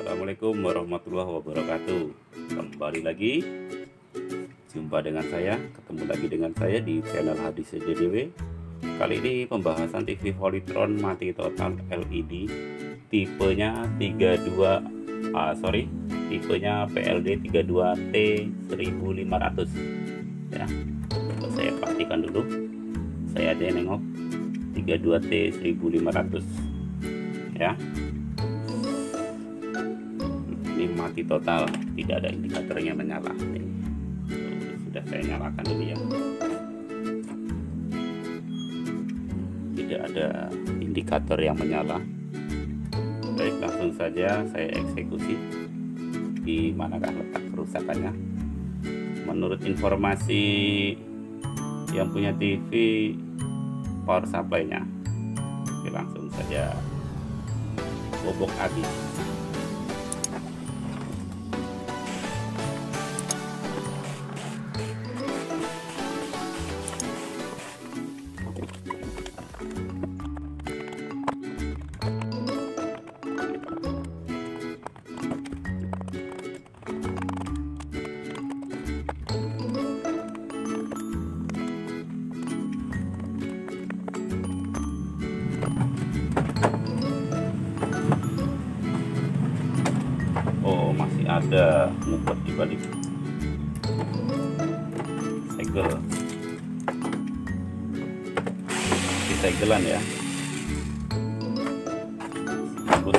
Assalamualaikum warahmatullahi wabarakatuh. Kembali lagi jumpa dengan saya, ketemu lagi dengan saya di channel Hadis SJDW. Kali ini pembahasan TV Polytron mati total LED, tipenya tipenya PLD 32T 1500 ya. Saya pastikan dulu, saya ada yang nengok 32T 1500 ya. Ini mati total, tidak ada indikatornya menyala. Ini sudah saya nyalakan dulu ya, tidak ada indikator yang menyala. Baik, langsung saja saya eksekusi. Di manakah letak kerusakannya? Menurut informasi yang punya TV, power supply-nya. Oke, langsung saja bobok habis. Oh, masih ada ngumpet di balik segel. Di segelan ya. Bagus.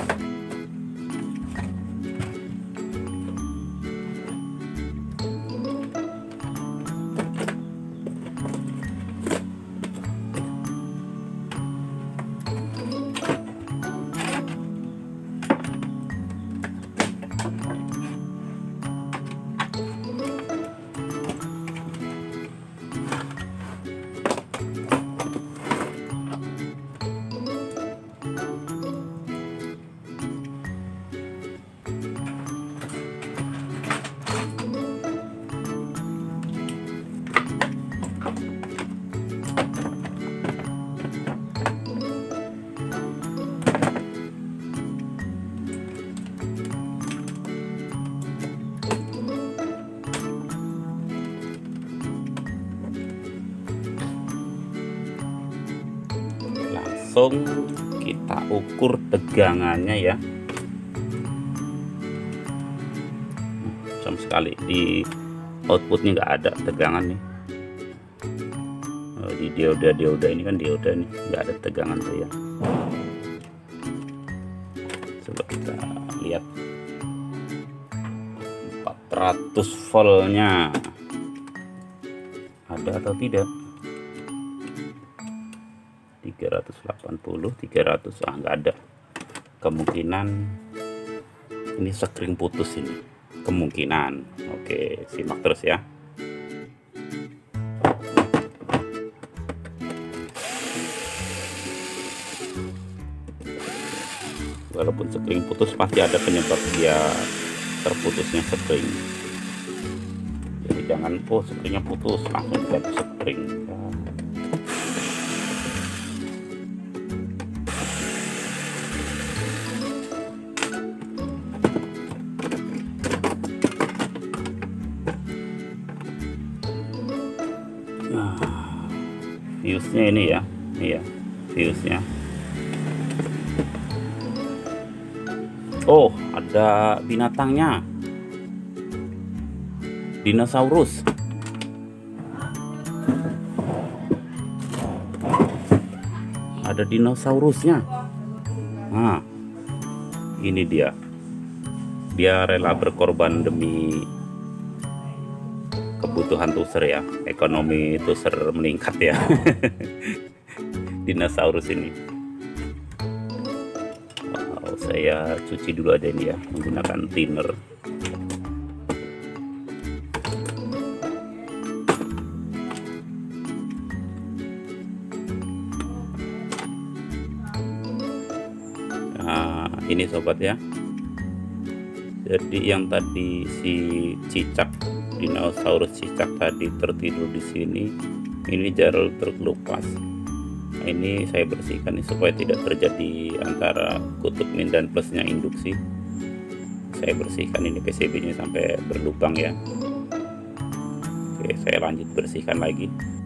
Langsung kita ukur tegangannya ya. Sama sekali di outputnya nggak ada tegangan nih. Di dioda ini kan dioda nih, nggak ada tegangan tuh ya. Coba kita lihat 400 voltnya ada atau tidak. 380, 300, nggak ada. Kemungkinan ini sekring putus ini, kemungkinan. Oke, simak terus ya. Walaupun sekring putus, pasti ada penyebab dia terputusnya sekring. Jadi jangan sekringnya putus langsung ganti sekring. Nah, fuse-nya ini ya, fuse-nya. Oh, ada binatangnya, dinosaurus. Ada dinosaurusnya. Nah, ini dia. Dia rela berkorban demi kebutuhan tuser ya, ekonomi tuser meningkat ya. Dinosaurus ini. Wow, saya cuci dulu aja ini ya, menggunakan thinner. Nah, ini sobat ya. Jadi yang tadi si cicak, dinosaurus cicak tadi tertidur di sini, ini jarur terkelupas. Nah, ini saya bersihkan nih supaya tidak terjadi antara kutub min dan plusnya induksi. saya bersihkan ini PCB nya sampai berlubang ya. Oke, saya lanjut bersihkan lagi.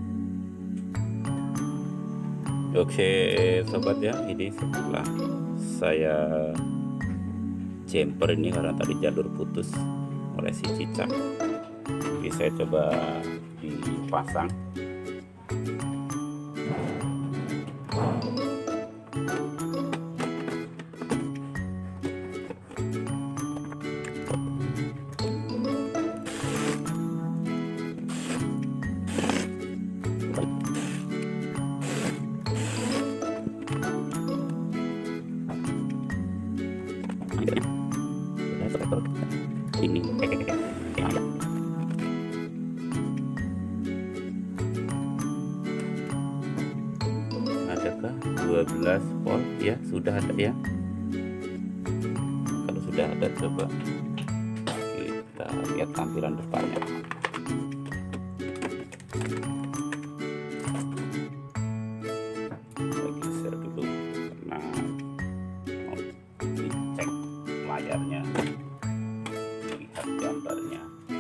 Oke sobat ya, ini setelah saya jumper ini karena tadi jalur putus oleh si cicak. Oke, saya coba dipasang. Ini adakah 12 volt ya? Sudah ada ya. Kalau sudah ada, coba kita lihat tampilan depannya. Saya geser dulu karena mau dicek layarnya, lihat gambarnya.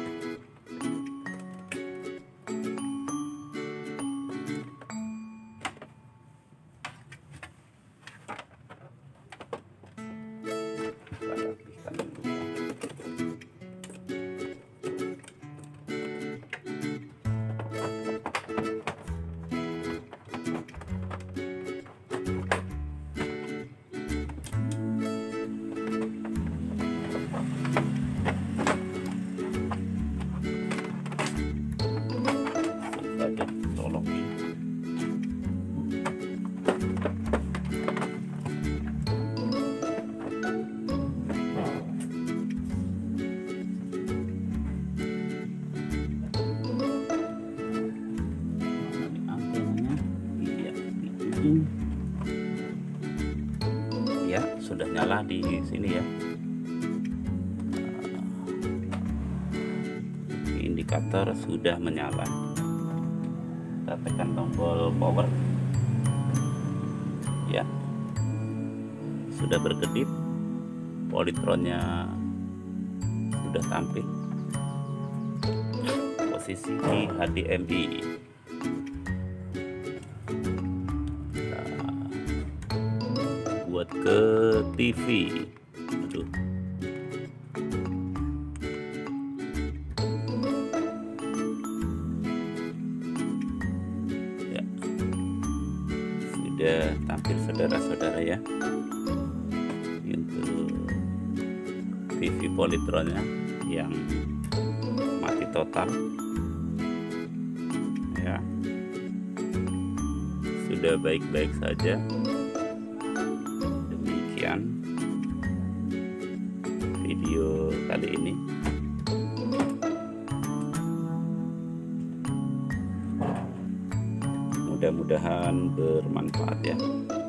Ya, sudah nyala di sini ya. Indikator sudah menyala. Kita tekan tombol power. Ya. Sudah berkedip. Polytronnya sudah tampil. Posisi di HDMI. Buat ke TV. Aduh. Ya. Sudah tampil saudara-saudara ya. Untuk TV polytronnya yang mati total. Ya. Sudah baik-baik saja. Video kali ini. Mudah-mudahan bermanfaat ya.